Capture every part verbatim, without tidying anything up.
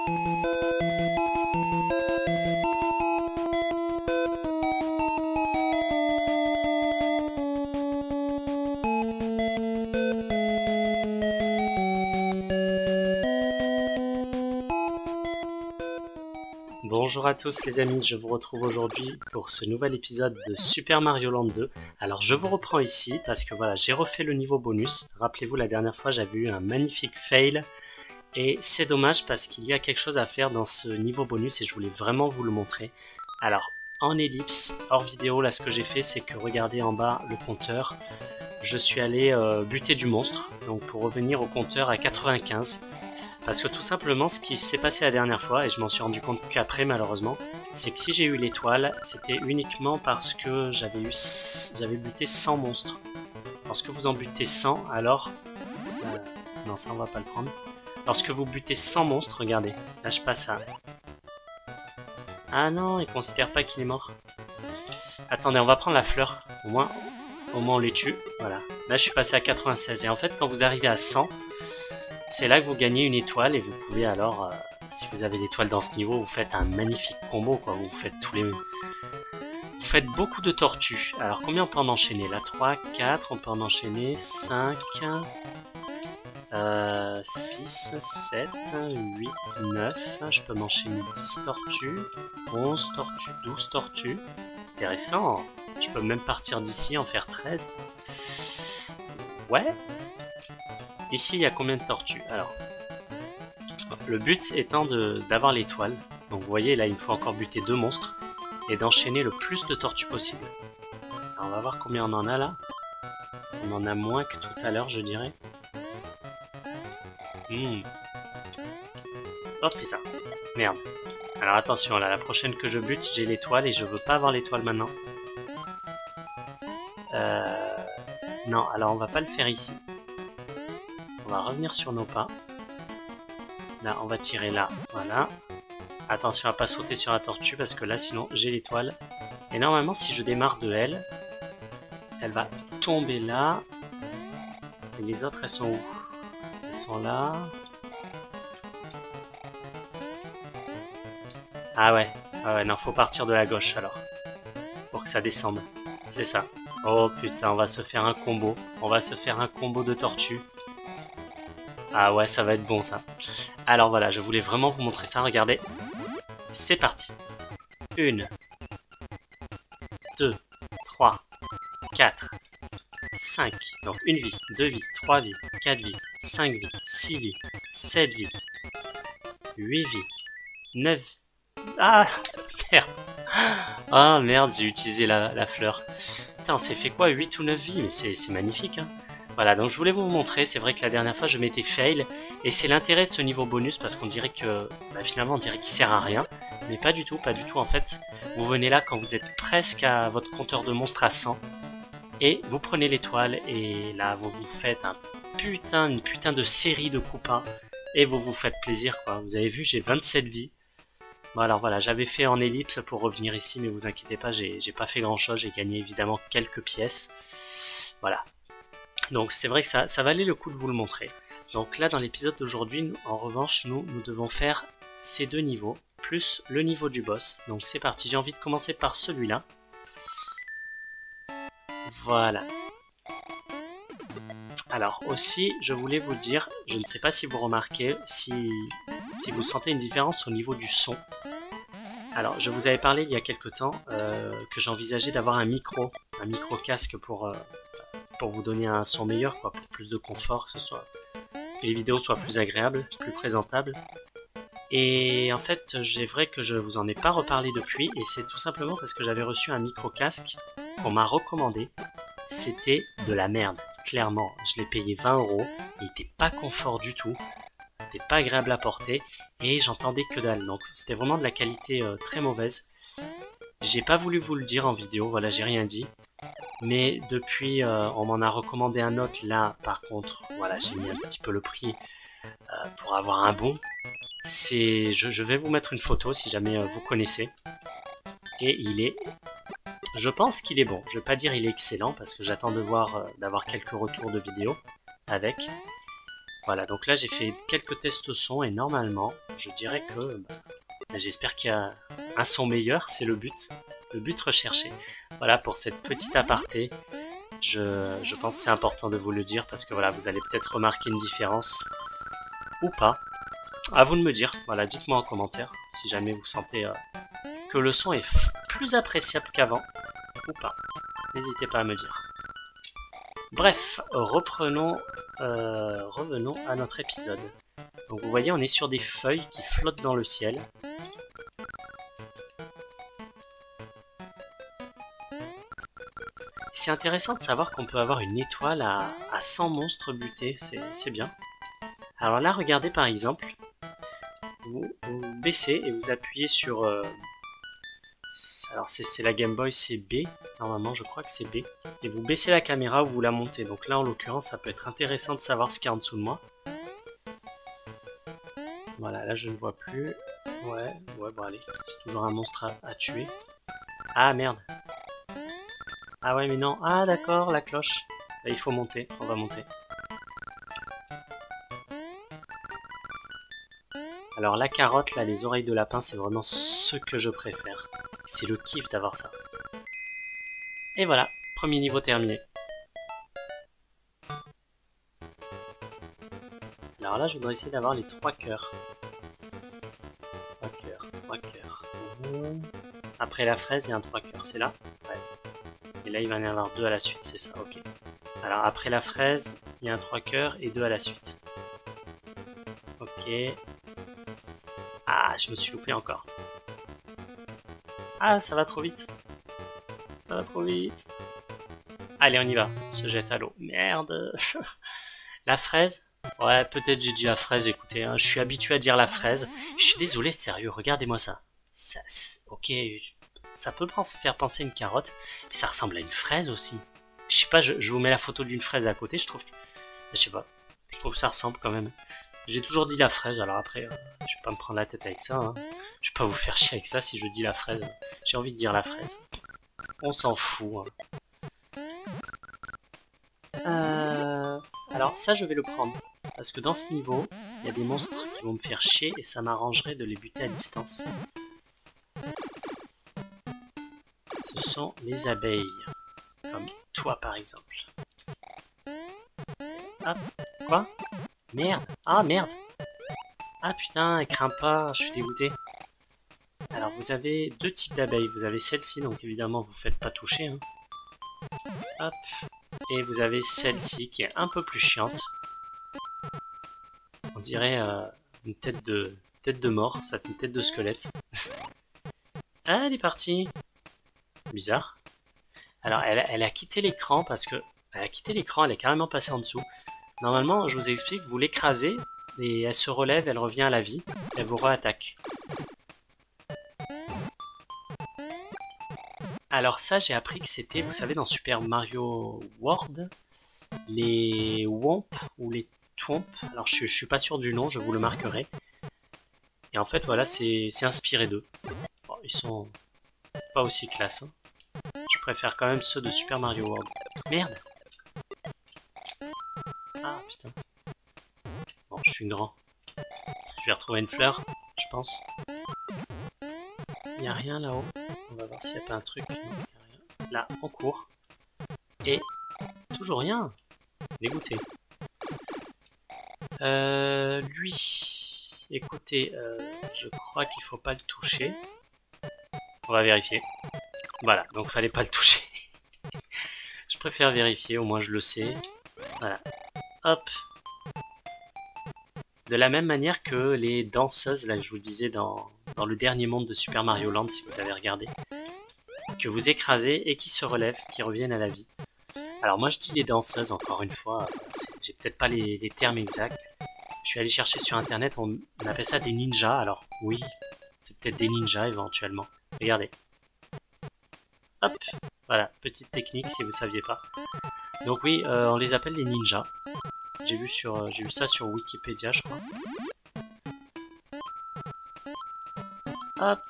Bonjour à tous les amis, je vous retrouve aujourd'hui pour ce nouvel épisode de Super Mario Land deux. Alors je vous reprends ici parce que voilà, j'ai refait le niveau bonus. Rappelez-vous, la dernière fois j'avais eu un magnifique fail et c'est dommage parce qu'il y a quelque chose à faire dans ce niveau bonus et je voulais vraiment vous le montrer. Alors en ellipse, hors vidéo, là ce que j'ai fait c'est que regardez en bas le compteur. Je suis allé euh, buter du monstre, donc pour revenir au compteur à quatre-vingt-quinze. Parce que tout simplement, ce qui s'est passé la dernière fois, et je m'en suis rendu compte qu'après malheureusement, c'est que si j'ai eu l'étoile, c'était uniquement parce que j'avais eu, j'avais buté cent monstres. Lorsque vous en butez cent, alors... Euh, non, ça on va pas le prendre. Lorsque vous butez cent monstres, regardez, là je passe à... Ah non, il considère pas qu'il est mort. Attendez, on va prendre la fleur, au moins, au moins on les tue, voilà. Là je suis passé à quatre-vingt-seize, et en fait quand vous arrivez à cent... c'est là que vous gagnez une étoile et vous pouvez alors, euh, si vous avez l'étoile dans ce niveau, vous faites un magnifique combo, quoi. Vous faites tous les... Vous faites beaucoup de tortues. Alors combien on peut en enchaîner là? Trois, quatre, on peut en enchaîner cinq, euh, six, sept, huit, neuf. Je peux m'enchaîner dix tortues, onze tortues, douze tortues. Intéressant. Je peux même partir d'ici, en faire treize. Ouais. Ici, il y a combien de tortues? Alors, le but étant d'avoir l'étoile. Donc, vous voyez, là, il me faut encore buter deux monstres et d'enchaîner le plus de tortues possible. Alors, on va voir combien on en a là. On en a moins que tout à l'heure, je dirais. Mmh. Oh putain, merde. Alors, attention, là, la prochaine que je bute, j'ai l'étoile et je veux pas avoir l'étoile maintenant. Euh... Non, alors, on va pas le faire ici. On va revenir sur nos pas. Là, on va tirer là. Voilà. Attention à pas sauter sur la tortue parce que là, sinon, j'ai l'étoile. Et normalement, si je démarre de elle, elle va tomber là. Et les autres, elles sont où? Elles sont là. Ah ouais. Ah ouais, non, faut partir de la gauche alors. Pour que ça descende. C'est ça. Oh putain, on va se faire un combo. On va se faire un combo de tortues. Ah ouais, ça va être bon ça. Alors voilà, je voulais vraiment vous montrer ça, regardez. C'est parti. Une, deux, trois, quatre, cinq. Donc une vie, deux vies, trois vies, quatre vies, cinq vies, six vies, sept vies, huit vies, neuf. Ah merde. Ah merde, j'ai utilisé la, la fleur. Putain, on s'est fait quoi, huit ou neuf vies? Mais c'est magnifique hein. Voilà, donc je voulais vous montrer, c'est vrai que la dernière fois je m'étais fail, et c'est l'intérêt de ce niveau bonus, parce qu'on dirait que, bah, finalement on dirait qu'il sert à rien, mais pas du tout, pas du tout en fait. Vous venez là quand vous êtes presque à votre compteur de monstres à cent, et vous prenez l'étoile, et là vous vous faites un putain, une putain de série de coups un, et vous vous faites plaisir quoi. Vous avez vu, j'ai vingt-sept vies. Bon alors voilà, j'avais fait en ellipse pour revenir ici, mais vous inquiétez pas, j'ai pas fait grand chose, j'ai gagné évidemment quelques pièces. Voilà. Donc c'est vrai que ça, ça valait le coup de vous le montrer. Donc là dans l'épisode d'aujourd'hui, en revanche, nous, nous devons faire ces deux niveaux, plus le niveau du boss. Donc c'est parti, j'ai envie de commencer par celui-là. Voilà. Alors aussi, je voulais vous dire, je ne sais pas si vous remarquez, si, si vous sentez une différence au niveau du son. Alors je vous avais parlé il y a quelques temps euh, que j'envisageais d'avoir un micro, un micro casque pour... Euh, pour vous donner un son meilleur, quoi, pour plus de confort, que ce soit que les vidéos soient plus agréables, plus présentables. Et en fait, c'est vrai que je vous en ai pas reparlé depuis, et c'est tout simplement parce que j'avais reçu un micro casque qu'on m'a recommandé. C'était de la merde, clairement. Je l'ai payé vingt euros, il était pas confort du tout, c'était pas agréable à porter, et j'entendais que dalle. Donc c'était vraiment de la qualité euh, très mauvaise. J'ai pas voulu vous le dire en vidéo, voilà, j'ai rien dit. Mais depuis, euh, on m'en a recommandé un autre. Là, par contre, voilà, j'ai mis un petit peu le prix euh, pour avoir un bon. C'est, je, je vais vous mettre une photo si jamais euh, vous connaissez. Et il est, je pense qu'il est bon. Je vais pas dire il est excellent parce que j'attends de voir, euh, d'avoir quelques retours de vidéos avec. Voilà, donc là j'ai fait quelques tests son et normalement, je dirais que bah, j'espère qu'il y a un son meilleur, c'est le but, le but recherché. Voilà pour cette petite aparté, je, je pense que c'est important de vous le dire parce que voilà, vous allez peut-être remarquer une différence ou pas. À vous de me dire, voilà, dites-moi en commentaire si jamais vous sentez euh, que le son est plus appréciable qu'avant ou pas. N'hésitez pas à me dire. Bref, reprenons, euh, revenons à notre épisode. Donc vous voyez, on est sur des feuilles qui flottent dans le ciel. C'est intéressant de savoir qu'on peut avoir une étoile à, à cent monstres butés, c'est bien. Alors là, regardez par exemple, vous, vous baissez et vous appuyez sur... Euh, alors c'est la Game Boy, c'est B, normalement je crois que c'est B. Et vous baissez la caméra ou vous la montez. Donc là en l'occurrence, ça peut être intéressant de savoir ce qu'il y a en dessous de moi. Voilà, là je ne vois plus. Ouais, ouais, bon allez, c'est toujours un monstre à, à tuer. Ah merde. Ah ouais mais non, ah d'accord, la cloche. Là, il faut monter, on va monter. Alors la carotte, là, les oreilles de lapin, c'est vraiment ce que je préfère. C'est le kiff d'avoir ça. Et voilà, premier niveau terminé. Alors là, je voudrais essayer d'avoir les trois cœurs. Trois cœurs, trois cœurs. Après la fraise, il y a un trois cœurs, c'est là? Ouais. Et là, il va y en avoir deux à la suite, c'est ça, ok. Alors après la fraise, il y a un trois cœurs et deux à la suite. Ok. Ah, je me suis loupé encore. Ah, ça va trop vite. Ça va trop vite. Allez, on y va. On se jette à l'eau. Merde. La fraise. Ouais, peut-être j'ai dit la fraise, écoutez. Hein, je suis habitué à dire la fraise. Je suis désolé, sérieux, regardez-moi ça. ça ok, ça peut faire penser à une carotte, mais ça ressemble à une fraise aussi. Je sais pas, je, je vous mets la photo d'une fraise à côté, je trouve que... Je sais pas, je trouve que ça ressemble quand même. J'ai toujours dit la fraise, alors après, euh, je vais pas me prendre la tête avec ça. Hein. Je vais pas vous faire chier avec ça si je dis la fraise. J'ai envie de dire la fraise. On s'en fout. Hein. Euh... Alors ça, je vais le prendre. Parce que dans ce niveau, il y a des monstres qui vont me faire chier et ça m'arrangerait de les buter à distance. Ce sont les abeilles. Comme toi, par exemple. Hop. Quoi ? Merde. Ah, merde. Ah, putain, elle craint pas. Je suis dégoûté. Alors, vous avez deux types d'abeilles. Vous avez celle-ci, donc évidemment, vous ne faites pas toucher. Hein. Hop. Et vous avez celle-ci, qui est un peu plus chiante. On dirait euh, une tête de, tête de mort. Ça fait une tête de squelette. Ah, elle est partie. Bizarre. Alors, elle, elle a quitté l'écran parce que... Elle a quitté l'écran, elle est carrément passée en dessous. Normalement, je vous explique, vous l'écrasez et elle se relève, elle revient à la vie, elle vous re-attaque. Alors ça, j'ai appris que c'était, vous savez, dans Super Mario World, les Womp ou les Twomp. Alors je, je suis pas sûr du nom, je vous le marquerai. Et en fait, voilà, c'est inspiré d'eux. Bon, ils sont pas aussi classe. Hein. Je préfère quand même ceux de Super Mario World. Merde! Ah putain. Bon, je suis grand. Je vais retrouver une fleur, je pense. Il n'y a rien là-haut. On va voir s'il n'y a pas un truc. Non, y a rien. Là, on court. Et toujours rien. Dégoûté. Euh, lui. Écoutez, euh, je crois qu'il faut pas le toucher. On va vérifier. Voilà, donc fallait pas le toucher. Je préfère vérifier, au moins je le sais. Voilà. Hop. De la même manière que les danseuses, là je vous le disais dans, dans le dernier monde de Super Mario Land, si vous avez regardé, que vous écrasez et qui se relèvent, qui reviennent à la vie. Alors moi je dis les danseuses, encore une fois, j'ai peut-être pas les, les termes exacts. Je suis allé chercher sur internet, on, on appelle ça des ninjas, alors oui, c'est peut-être des ninjas éventuellement. Regardez. Hop, voilà, petite technique si vous saviez pas. Donc oui, euh, on les appelle les ninjas. J'ai vu sur, euh, j'ai vu ça sur Wikipédia, je crois. Hop.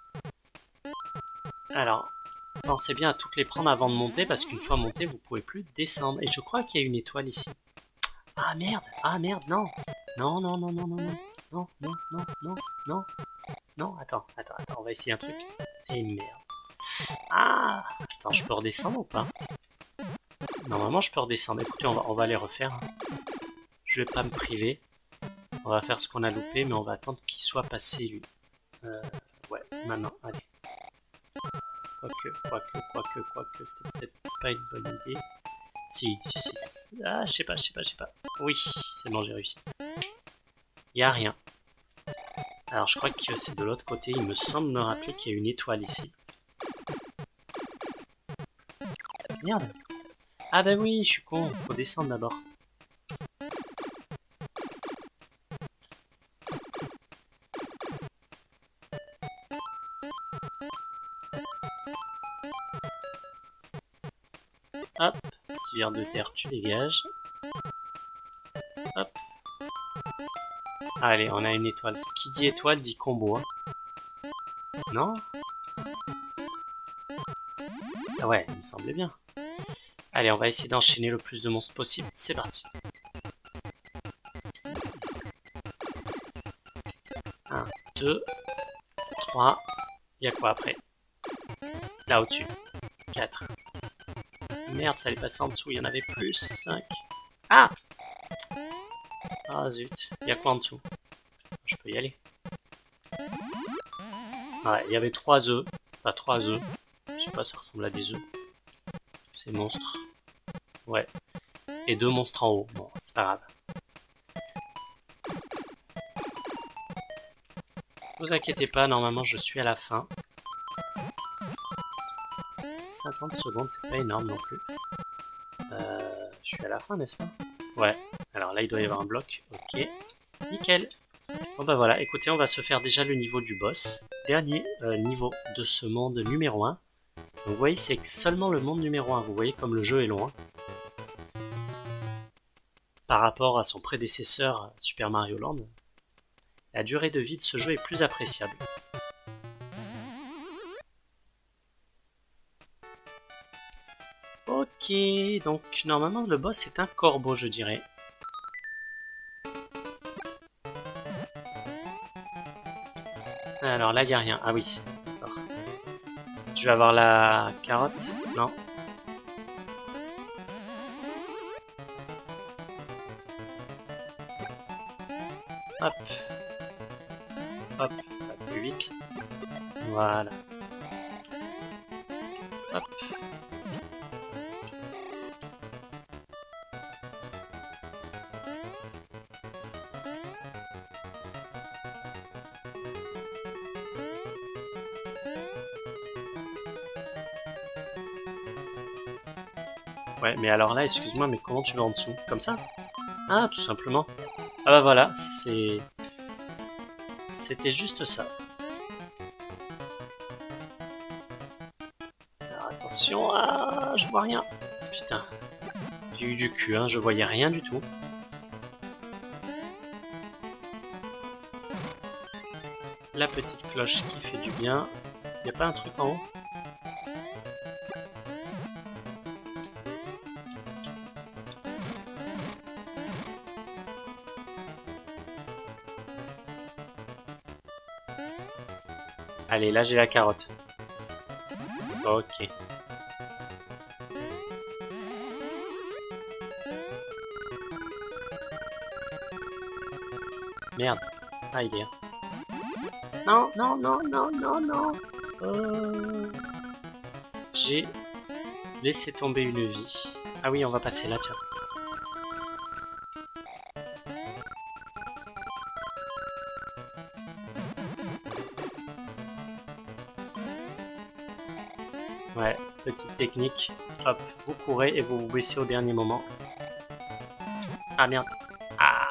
Alors, pensez bien à toutes les prendre avant de monter, parce qu'une fois monté, vous pouvez plus descendre. Et je crois qu'il y a une étoile ici. Ah merde, ah merde, non. Non, non, non, non, non, non. Non, non, non, non, non. Non, attends, attends, attends, on va essayer un truc. Et merde. Ah, attends, je peux redescendre ou pas? Normalement, je peux redescendre. Écoutez, on va, on va les refaire. Je vais pas me priver. On va faire ce qu'on a loupé, mais on va attendre qu'il soit passé, lui. Euh, ouais, maintenant, allez. Quoique, quoique, quoique, quoique, c'était peut-être pas une bonne idée. Si, si, si. Ah, je sais pas, je sais pas, je sais pas. Oui, c'est bon, j'ai réussi. Il y a rien. Alors, je crois que c'est de l'autre côté. Il me semble me rappeler qu'il y a une étoile ici. Merde. Ah bah oui, je suis con. Faut descendre d'abord. Hop, petit verre de terre, tu dégages. Hop. Allez, on a une étoile. Qui dit étoile dit combo. Hein. Non? Ah ouais, il me semblait bien. Allez, on va essayer d'enchaîner le plus de monstres possible. C'est parti. un, deux, trois. Il y a quoi après? Là au-dessus. quatre. Merde, fallait passer en dessous, il y en avait plus. cinq. Ah! Ah zut, il y a quoi en dessous? Je peux y aller. Ouais, il y avait trois œufs. Enfin, trois œufs. Je sais pas, ça ressemble à des œufs. Ces monstres. Ouais. Et deux monstres en haut. Bon, c'est pas grave. Ne vous inquiétez pas, normalement je suis à la fin. cinquante secondes, c'est pas énorme non plus. Euh, je suis à la fin, n'est-ce pas? Ouais. Alors là, il doit y avoir un bloc. Ok. Nickel. Bon bah voilà, écoutez, on va se faire déjà le niveau du boss. Dernier euh, niveau de ce monde numéro un. Donc vous voyez, c'est seulement le monde numéro un. Vous voyez comme le jeu est long. Hein. Par rapport à son prédécesseur Super Mario Land, la durée de vie de ce jeu est plus appréciable. Ok, donc normalement le boss est un corbeau, je dirais. Alors là, il n'y a rien. Ah oui, d'accord. Je vais avoir la carotte. Non. Hop. Hop, ça va plus vite. Voilà. Hop. Ouais, mais alors là, excuse-moi, mais comment tu vas en dessous? Comme ça? Ah, tout simplement. Ah bah voilà, c'est... C'était juste ça. Alors attention, ah, je vois rien. Putain, j'ai eu du cul, hein, je voyais rien du tout. La petite cloche qui fait du bien. Y a pas un truc en haut? Allez, là j'ai la carotte. Ok. Merde. Ah, il est là. Non, non, non, non, non, non. Euh... J'ai laissé tomber une vie. Ah oui, on va passer là, tiens. Ouais, petite technique. Hop, vous courez et vous vous baissez au dernier moment. Ah merde. Ah.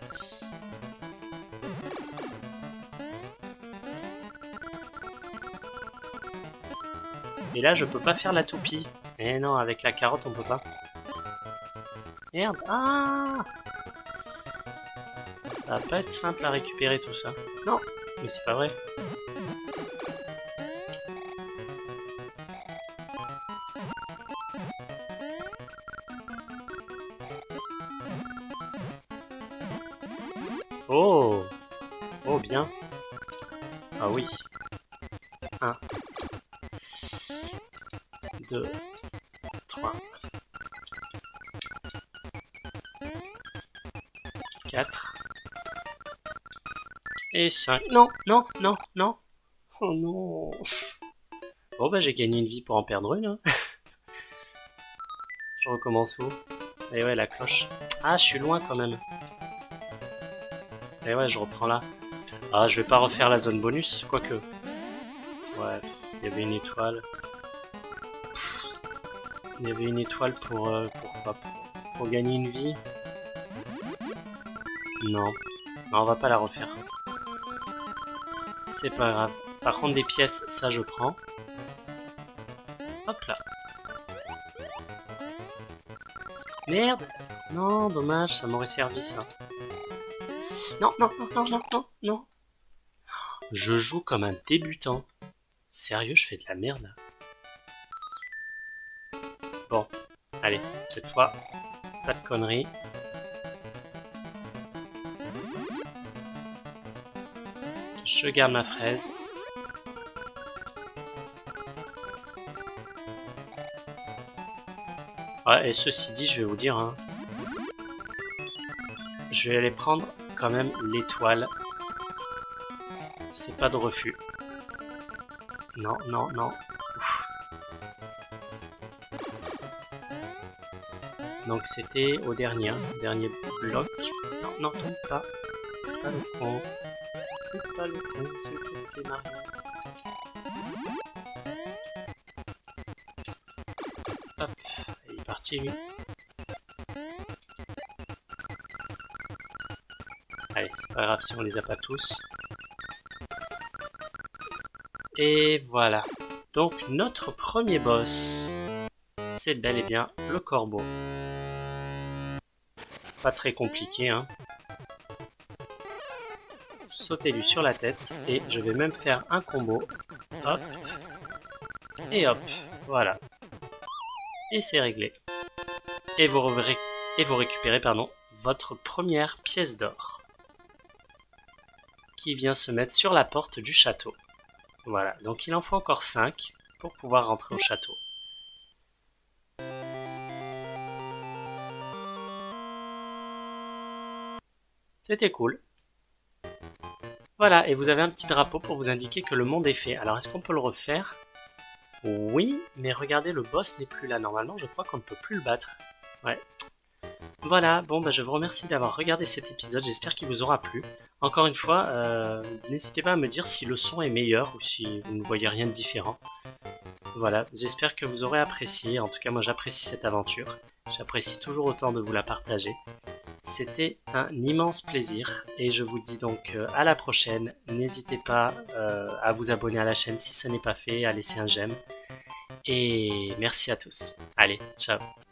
Et là, je peux pas faire la toupie. Eh non, avec la carotte, on peut pas. Merde. Ah. Ça va pas être simple à récupérer tout ça. Non, mais c'est pas vrai. Oh! Oh, bien. Ah oui. un, deux, trois, quatre et cinq. Non, non, non, non. Oh non. Bon bah j'ai gagné une vie pour en perdre une. Hein. Je recommence où? Et ouais, la cloche. Ah, je suis loin quand même. Et ouais, je reprends là. Ah, je vais pas refaire la zone bonus, quoique. Ouais, il y avait une étoile. Il y avait une étoile pour... Euh, pour quoi pour, pour gagner une vie. Non. Non, on va pas la refaire. C'est pas grave. Par contre, des pièces, ça je prends. Hop là. Merde! Non, dommage, ça m'aurait servi ça. Non, non, non, non, non, non, non. Je joue comme un débutant. Sérieux, je fais de la merde là. Bon, allez, cette fois, pas de conneries. Je garde ma fraise. Ouais, et ceci dit, je vais vous dire, hein, je vais aller prendre quand même l'étoile. C'est pas de refus. Non, non, non. Ouf. Donc c'était au dernier, hein, dernier bloc. Non, non, tombe pas. C'est pas le con. C'est pas le con, c'est le con, Mario. Hop, il est parti lui. Allez, c'est pas grave si on les a pas tous. Et voilà. Donc notre premier boss, c'est bel et bien le corbeau. Pas très compliqué, hein. Sautez-lui sur la tête et je vais même faire un combo. Hop. Et hop. Voilà. Et c'est réglé. Et vous, ré et vous récupérez pardon, votre première pièce d'or. Qui vient se mettre sur la porte du château. Voilà. Donc il en faut encore cinq pour pouvoir rentrer au château. C'était cool. Voilà, et vous avez un petit drapeau pour vous indiquer que le monde est fait. Alors, est-ce qu'on peut le refaire? Oui, mais regardez, le boss n'est plus là. Normalement, je crois qu'on ne peut plus le battre. Ouais. Voilà, bon, bah, je vous remercie d'avoir regardé cet épisode. J'espère qu'il vous aura plu. Encore une fois, euh, n'hésitez pas à me dire si le son est meilleur ou si vous ne voyez rien de différent. Voilà, j'espère que vous aurez apprécié. En tout cas, moi, j'apprécie cette aventure. J'apprécie toujours autant de vous la partager. C'était un immense plaisir et je vous dis donc à la prochaine. N'hésitez pas euh, à vous abonner à la chaîne si ce n'est pas fait, à laisser un j'aime. Et merci à tous. Allez, ciao.